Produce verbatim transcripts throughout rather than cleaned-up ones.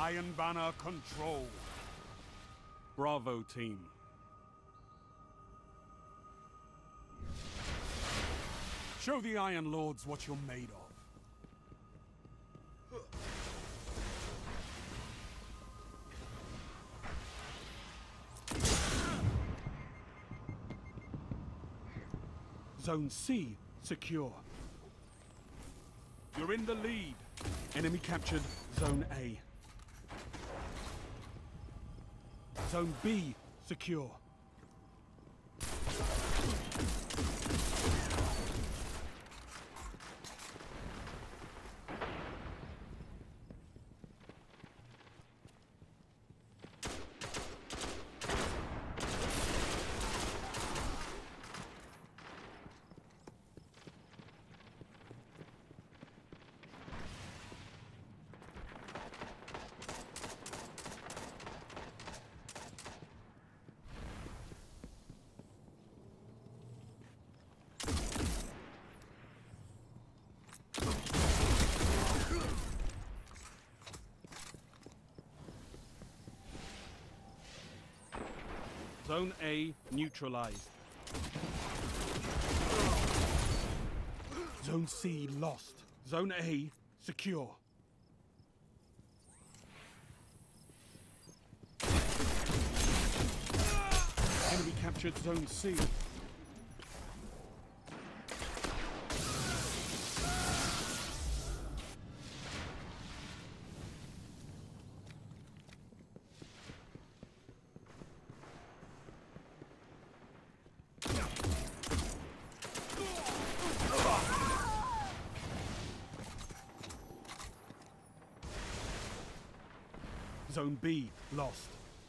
Iron Banner control. Bravo, team. Show the Iron Lords what you're made of. Zone C secure. You're in the lead. Enemy captured Zone A. Zone B secure. Zone A neutralized. Zone C lost. Zone A secure. Enemy captured Zone C. Zone B lost.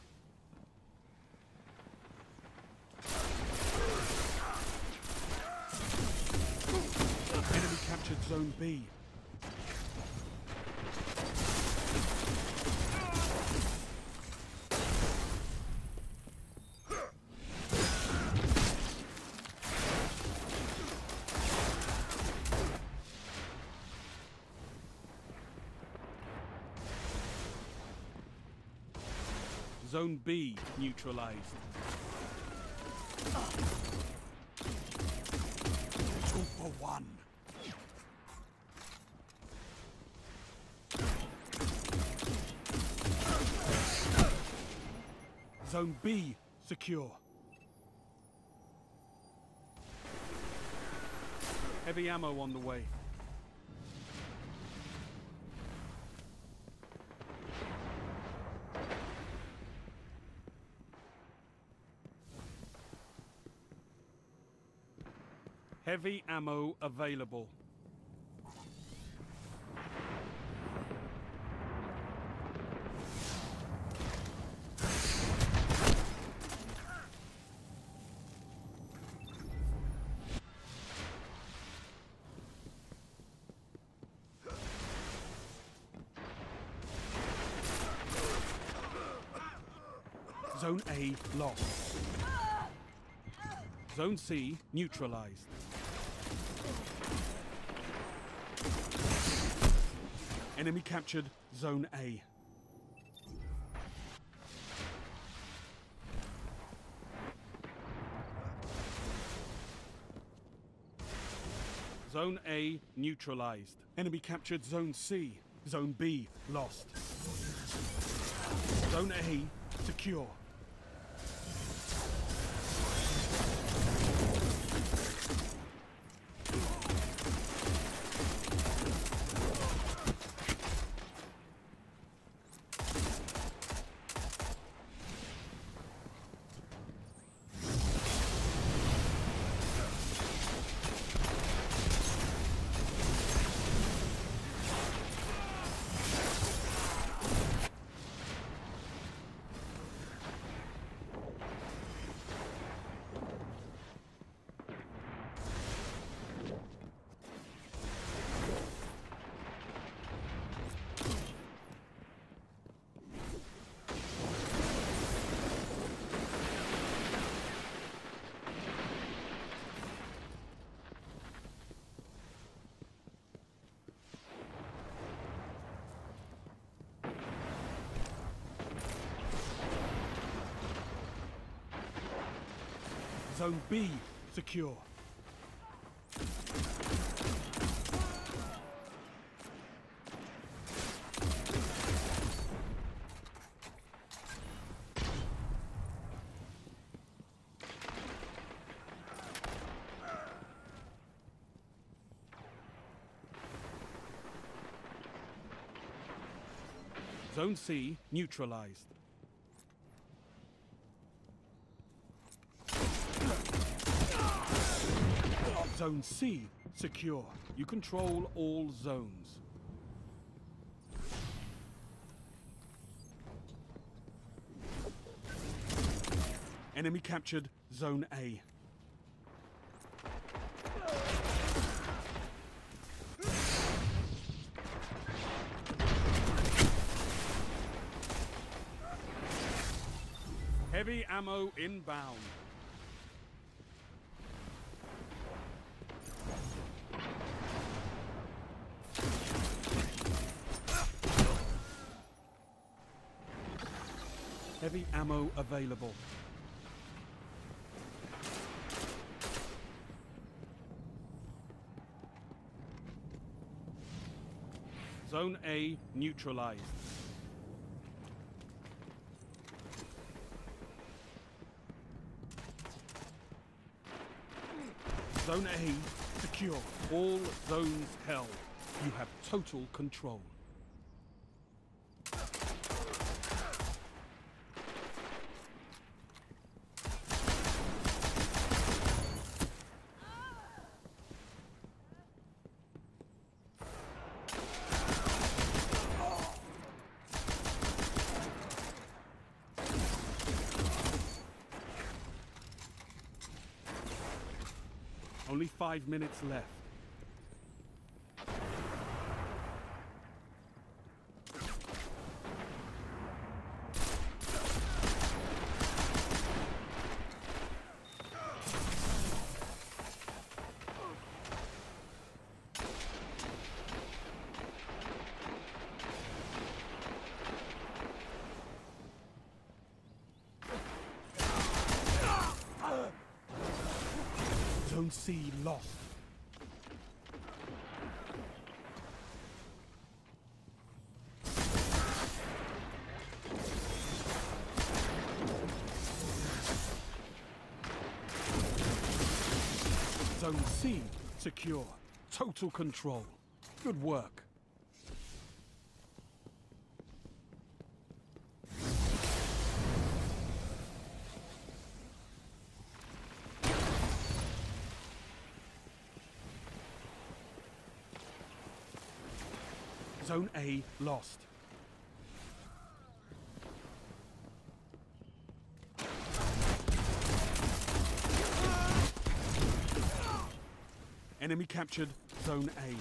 Enemy captured Zone B. Zone B neutralized. Two for one. Zone B secure. Heavy ammo on the way. Heavy ammo available. Zone A lost. Zone C neutralized. Enemy captured Zone A. Zone A neutralized. Enemy captured Zone C. Zone B lost. Zone A secure. Zone B secure. Zone C neutralized. Zone C secure. You control all zones. Enemy captured Zone A. Heavy ammo inbound. Heavy ammo available. Zone A neutralized. Zone A secure. All zones held. You have total control. Only five minutes left. Zone C lost. Zone C secure. Total control. Good work. Zone A lost. Enemy captured Zone A.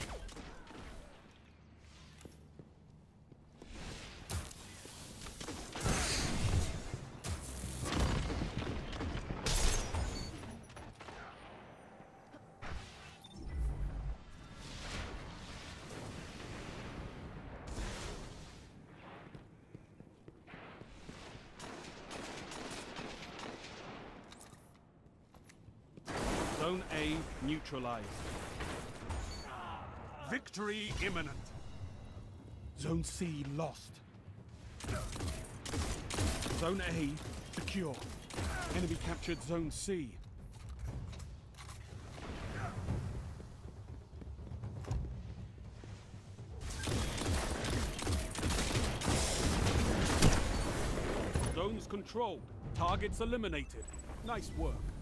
Zone A neutralized. Victory imminent. Zone C lost. Zone A secure. Enemy captured Zone C. Zones controlled. Targets eliminated. Nice work.